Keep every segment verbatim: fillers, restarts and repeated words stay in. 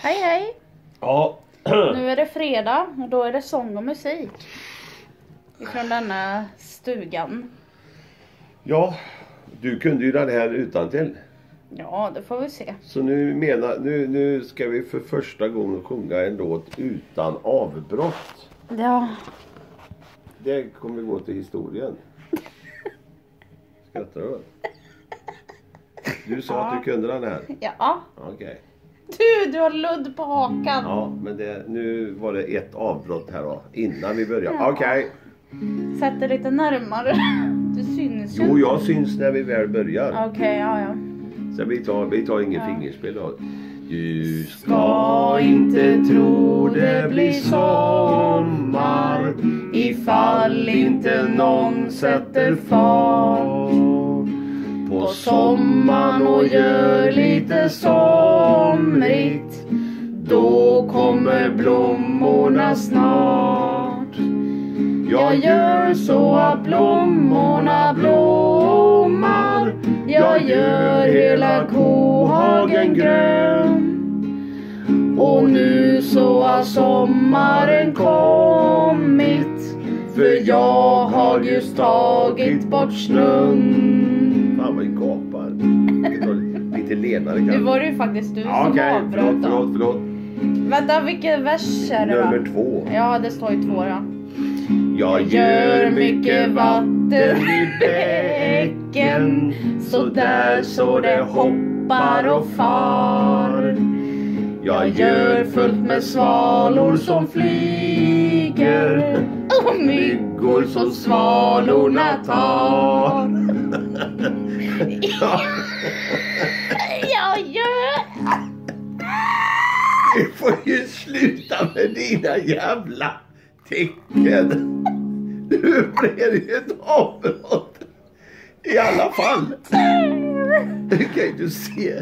Hej hej! Ja. Nu är det fredag och då är det sång och musik ifrån denna stugan. Ja, du kunde ju den här utan till. Ja, det får vi se. Så nu menar nu nu ska vi för första gången sjunga en låt utan avbrott. Ja. Det kommer gå till historien. Skrattar du? Du sa Ja. att du kunde den här. Ja. Okej. Okay. Du, du har ludd på hakan. Ja, men det, nu var det ett avbrott här då. Innan vi börjar. Ja. Okej. Okay. Sätt dig lite närmare. Du syns ju. Jo, jag syns när vi väl börjar. Okej, okay, ja ja. Så vi tar, vi tar ingen ja. fingerspel då. Du ska inte tro det blir sommar ifall inte någon sätter fart på sommaren och gör lite somrigt. Då kommer blommorna snart. Jag gör så att blommorna blommar. Jag gör hela kohagen grön. Och nu så har sommaren kommit. För jag har just tagit bort snön. Fan vad vi gapar. Lite lenare kanske. Nu var det ju faktiskt du ja, som okay. avbröt. Förlåt, förlåt, förlåt. Vänta, vilken vers är det? Nummer två. Ja, det står ju två då. Jag gör mycket vatten i bäcken, så där så det hoppar och far. Jag gör fullt med svalor som flyger och myggor som svalorna tar. Jag gör... Du får ju sluta med dina jävla tecken. Nu blir det ju ett avbrott. I alla fall. Det kan ju du se.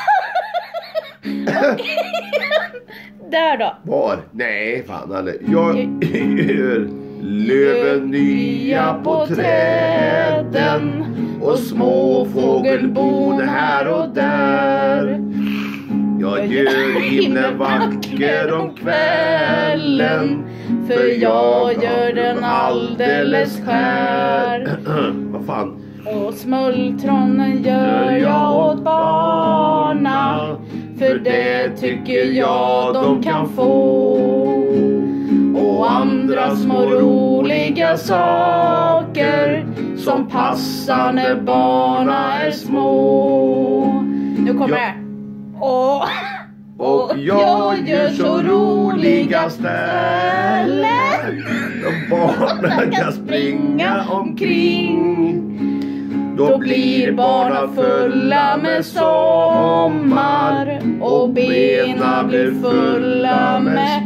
Där då. Var? Nej, fan eller. Jag gör löven nya på träden och små fågelbon här och där. Jag gör himlen vacker om kvällen, för jag gör den alldeles skär. Vad fan? Och smultronen gör jag åt barna, för det tycker jag de kan få. Och andra små roliga saker som passar när barna är små. Nu kommer det. Och, och jag gör så roliga ställen då barnen kan springa omkring. Då blir barnen fulla med sommar och benen blir fulla med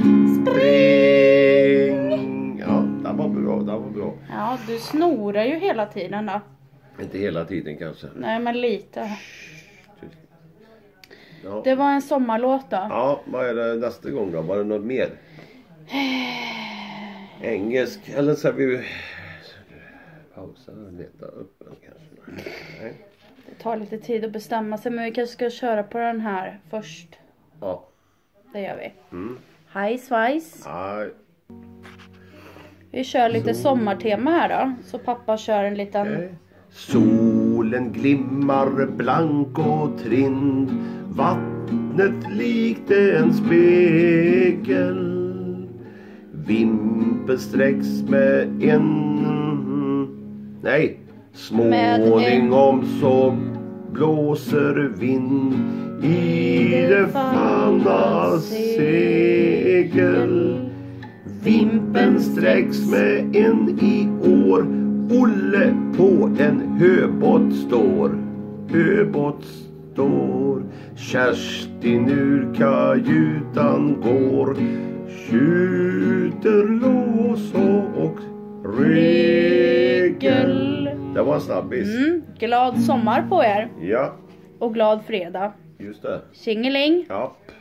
spring. Ja, det var bra, det var bra. Ja, du snorar ju hela tiden då. Inte hela tiden kanske. Nej, men lite. Ja. Det var en sommarlåt då. Ja, vad är det nästa gång då? Var det något mer? Engelsk, eller så vi pausa och leta upp den kanske. Nej. Det tar lite tid att bestämma sig, men vi kanske ska köra på den här först. Ja. Det gör vi. Mm. Hej svajs. Hej. Vi kör lite så. Sommartema här då. Så pappa kör en liten... Okay. Solen glimmar blank och trind. Vattnet likt en spegel. Vimpel sträcks med en... Nej. Småningom så blåser vind i det fallna segel. Vimpeln sträcks med en i år. Olle på en höbåt står. Höbåt står. Kerstin ur kajutan går. Skjuter lås och regel. Det var en snabbis. Mm, glad sommar på er. Ja. Och glad fredag. Just det. Tjingeling. Ja.